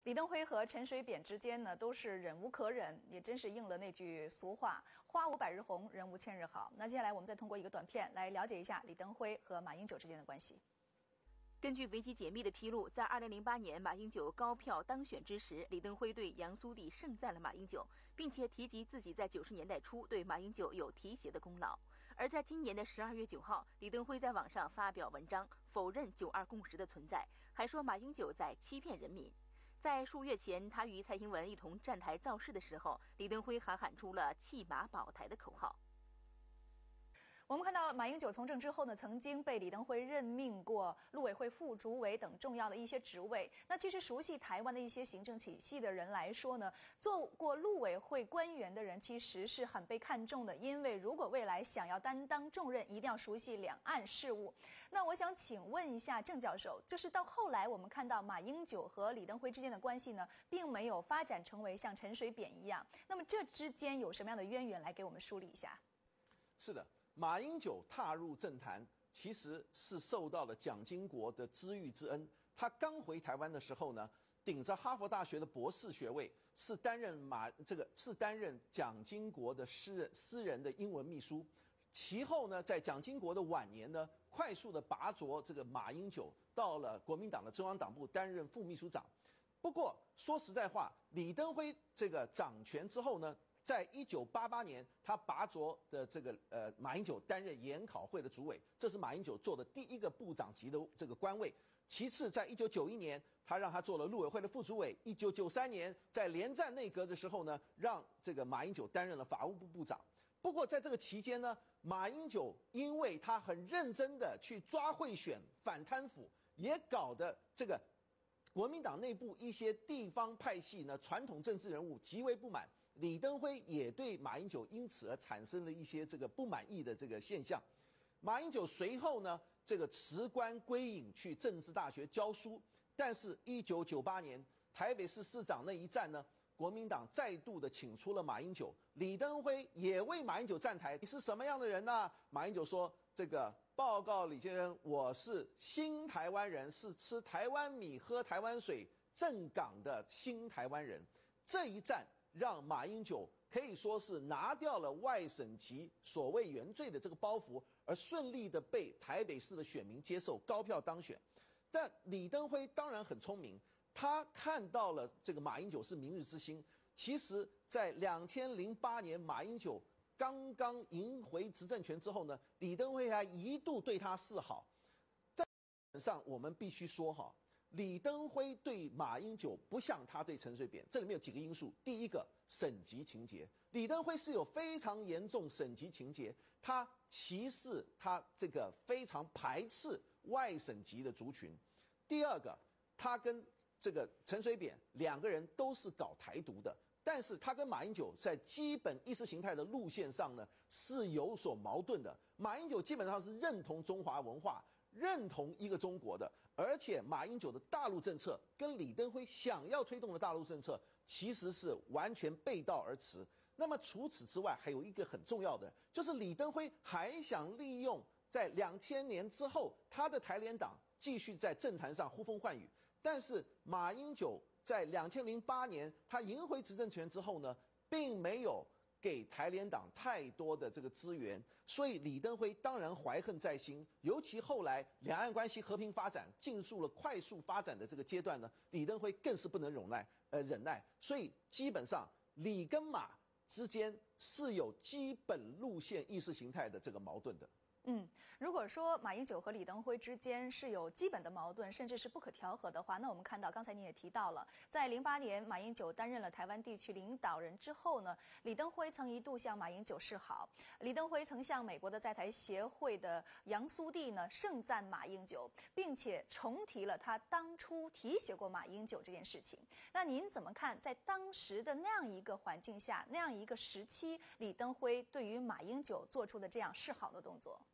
李登辉和陈水扁之间呢，都是忍无可忍，也真是应了那句俗话“花无百日红，人无千日好”。那接下来我们再通过一个短片来了解一下李登辉和马英九之间的关系。 根据维基解密的披露，在2008年马英九高票当选之时，李登辉对杨苏地盛赞了马英九，并且提及自己在90年代初对马英九有提携的功劳。而在今年的12月9号，李登辉在网上发表文章，否认“92共识”的存在，还说马英九在欺骗人民。在数月前，他与蔡英文一同站台造势的时候，李登辉还喊出了“弃马保台”的口号。 我们看到马英九从政之后呢，曾经被李登辉任命过陆委会副主委等重要的一些职位。那其实熟悉台湾的一些行政体系的人来说呢，做过陆委会官员的人其实是很被看重的，因为如果未来想要担当重任，一定要熟悉两岸事务。那我想请问一下郑教授，就是到后来我们看到马英九和李登辉之间的关系呢，并没有发展成为像陈水扁一样，那么这之间有什么样的渊源，来给我们梳理一下？ 是的。马英九踏入政坛，其实是受到了蒋经国的知遇之恩。他刚回台湾的时候呢，顶着哈佛大学的博士学位，是担任蒋经国的私人的英文秘书。其后呢，在蒋经国的晚年呢，快速的拔擢这个马英九到了国民党的中央党部担任副秘书长。不过说实在话，李登辉这个掌权之后呢，在1988年，他拔擢的马英九担任研考会的主委，这是马英九做的第一个部长级的这个官位。其次，在1991年，他让他做了陆委会的副主委。1993年，在连战内阁的时候呢，让这个马英九担任了法务部部长。不过在这个期间呢，马英九因为他很认真的去抓贿选、反贪腐，也搞得这个国民党内部一些地方派系呢，传统政治人物极为不满。李登辉也对马英九因此而产生了一些这个不满意的这个现象。马英九随后呢，这个辞官归隐去政治大学教书。但是1998年台北市市长那一战呢，国民党再度的请出了马英九，李登辉也为马英九站台。你是什么样的人呢？马英九说：“这个报告李先生，我是新台湾人，是吃台湾米、喝台湾水、正港的新台湾人。”这一战让马英九可以说是拿掉了外省籍所谓原罪的这个包袱，而顺利的被台北市的选民接受，高票当选。但李登辉当然很聪明，他看到了这个马英九是明日之星。其实在2008年马英九刚刚赢回执政权之后呢，李登辉还一度对他示好。在基本上我们必须说哈，李登辉对马英九不像他对陈水扁，这里面有几个因素。第一个，省籍情节，李登辉是有非常严重省籍情节，他歧视，他这个非常排斥外省籍的族群。第二个，他跟这个陈水扁两个人都是搞台独的，但是他跟马英九在基本意识形态的路线上呢是有所矛盾的。马英九基本上是认同中华文化，认同一个中国的，而且马英九的大陆政策跟李登辉想要推动的大陆政策其实是完全背道而驰。那么除此之外，还有一个很重要的，就是李登辉还想利用在2000年之后他的台联党继续在政坛上呼风唤雨。但是马英九在2008年他赢回执政权之后呢，并没有给台联党太多的这个资源，所以李登辉当然怀恨在心。尤其后来两岸关系和平发展进入了快速发展的这个阶段呢，李登辉更是不能忍耐。所以基本上李跟马之间是有基本路线意识形态的这个矛盾的。 如果说马英九和李登辉之间是有基本的矛盾，甚至是不可调和的话，那我们看到刚才你也提到了，在08年马英九担任了台湾地区领导人之后呢，李登辉曾一度向马英九示好，李登辉曾向美国的在台协会的杨苏地呢盛赞马英九，并且重提了他当初提携过马英九这件事情。那您怎么看，在当时的那样一个环境下，那样一个时期，李登辉对于马英九做出的这样示好的动作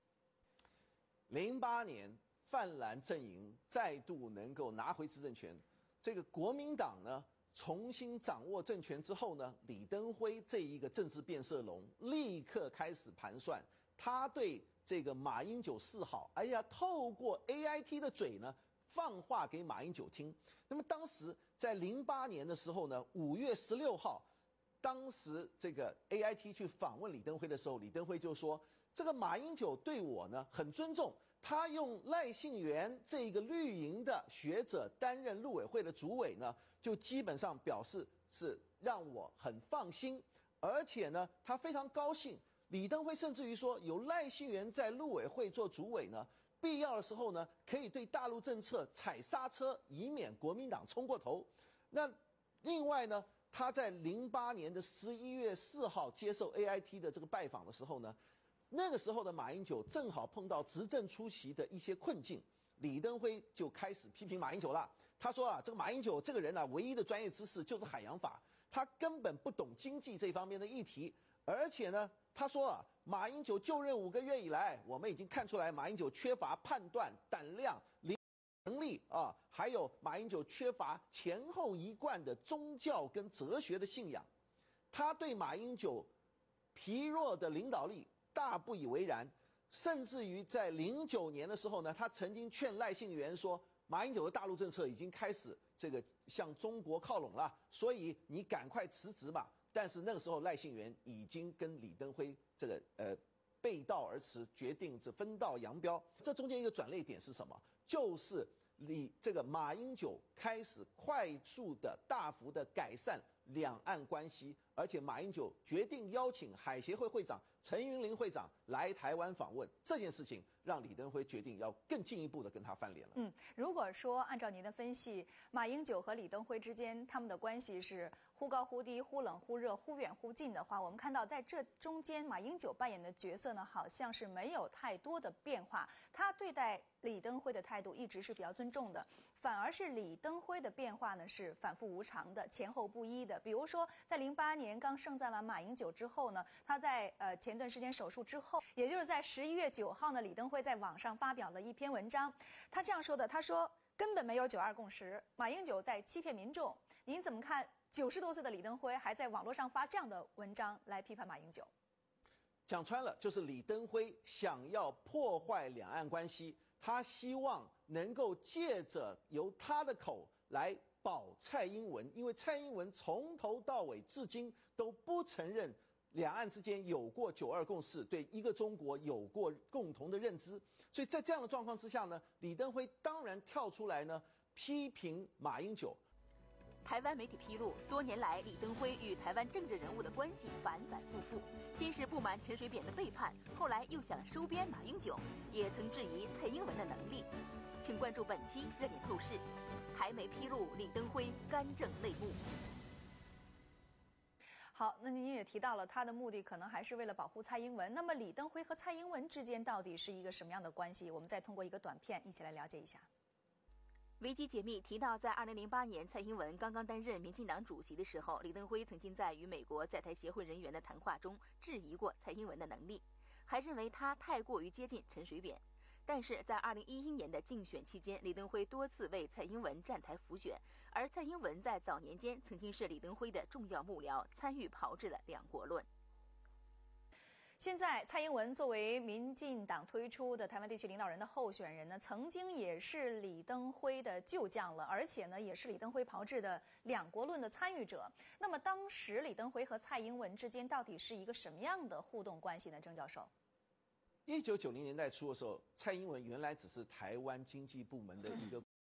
？08年泛蓝阵营再度能够拿回执政权，这个国民党呢重新掌握政权之后呢，李登辉这一个政治变色龙立刻开始盘算，他对这个马英九示好，透过 AIT 的嘴呢放话给马英九听。那么当时在08年的时候呢，5月16号，当时这个 AIT 去访问李登辉的时候，李登辉就说，这个马英九对我呢很尊重，他用赖幸元这个绿营的学者担任陆委会的主委呢，就基本上表示是让我很放心，而且呢，他非常高兴。李登辉甚至于说，有赖幸元在陆委会做主委呢，必要的时候呢，可以对大陆政策踩刹车，以免国民党冲过头。那另外呢，他在08年的11月4号接受 AIT 的这个拜访的时候呢，那个时候的马英九正好碰到执政初期的一些困境，李登辉就开始批评马英九了。他说啊，这个马英九这个人啊，唯一的专业知识就是海洋法，他根本不懂经济这方面的议题。而且呢，他说啊，马英九就任5个月以来，我们已经看出来马英九缺乏判断、胆量、能力啊，还有马英九缺乏前后一贯的宗教跟哲学的信仰。他对马英九疲弱的领导力大不以为然，甚至于在09年的时候呢，他曾经劝赖幸元说，马英九的大陆政策已经开始这个向中国靠拢了，所以你赶快辞职吧。但是那个时候赖幸元已经跟李登辉这个背道而驰，决定这分道扬镳。这中间一个转捩点是什么？就是这个马英九开始快速的大幅的改善两岸关系，而且马英九决定邀请海协会会长陈云林会长来台湾访问，这件事情让李登辉决定要更进一步的跟他翻脸了。 如果说按照您的分析，马英九和李登辉之间他们的关系是忽高忽低、忽冷忽热、忽远忽近的话，我们看到在这中间，马英九扮演的角色呢，好像是没有太多的变化。他对待李登辉的态度一直是比较尊重的，反而是李登辉的变化呢是反复无常的、前后不一的。比如说，在08年刚盛赞完马英九之后呢，他在前段时间手术之后，也就是在11月9号呢，李登辉在网上发表了一篇文章，他这样说的，他说根本没有9·2共识，马英九在欺骗民众。您怎么看90多岁的李登辉还在网络上发这样的文章来批判马英九？ 讲穿了，就是李登辉想要破坏两岸关系，他希望能够借着由他的口来保蔡英文，因为蔡英文从头到尾至今都不承认两岸之间有过9·2共识，对一个中国有过共同的认知。所以在这样的状况之下呢，李登辉当然跳出来呢批评马英九。 台湾媒体披露，多年来李登辉与台湾政治人物的关系反反复复，先是不满陈水扁的背叛，后来又想收编马英九，也曾质疑蔡英文的能力。请关注本期热点透视，台媒披露李登辉干政内幕。 好，那您也提到了他的目的可能还是为了保护蔡英文。那么李登辉和蔡英文之间到底是一个什么样的关系？我们再通过一个短片一起来了解一下。 维基解密提到，在2008年蔡英文刚刚担任民进党主席的时候，李登辉曾经在与美国在台协会人员的谈话中质疑过蔡英文的能力，还认为他太过于接近陈水扁。但是在2011年的竞选期间，李登辉多次为蔡英文站台辅选，而蔡英文在早年间曾经是李登辉的重要幕僚，参与炮制了两国论。 现在，蔡英文作为民进党推出的台湾地区领导人的候选人呢，曾经也是李登辉的旧将了，而且呢，也是李登辉炮制的两国论的参与者。那么，当时李登辉和蔡英文之间到底是一个什么样的互动关系呢？郑教授 ，1990年代初的时候，蔡英文原来只是台湾经济部门的一个